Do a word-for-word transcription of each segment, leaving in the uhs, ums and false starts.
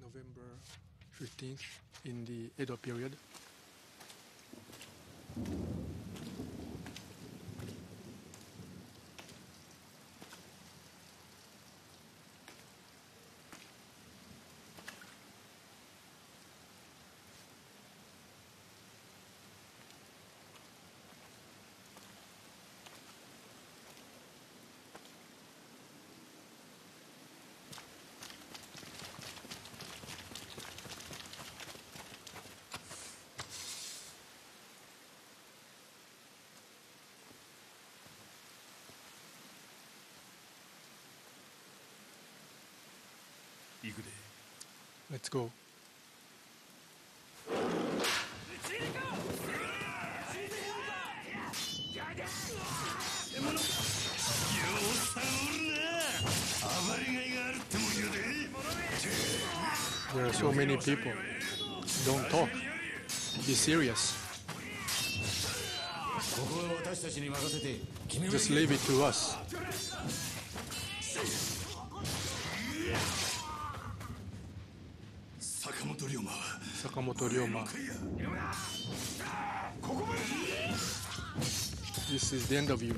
November fifteenth in the Edo period. Let's go. There are so many people. Don't talk. Be serious. Just leave it to us. Sakamoto Ryoma. This is the end of you.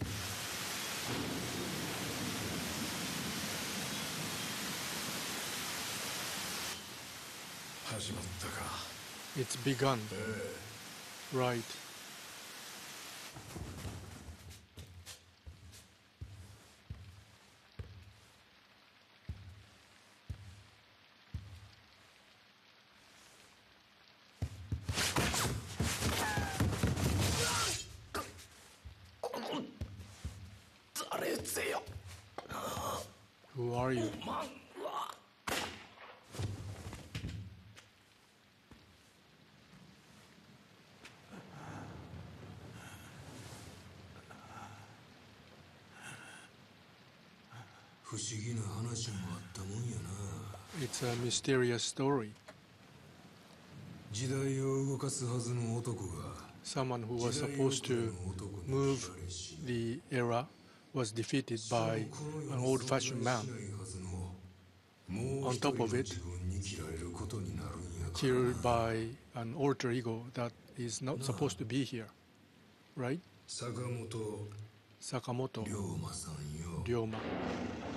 It's begun. Right. Who are you? It's a mysterious story. Someone who was supposed to move the era was defeated by an old-fashioned man. On top of it, killed by an alter ego that is not supposed to be here, right? Sakamoto Ryoma.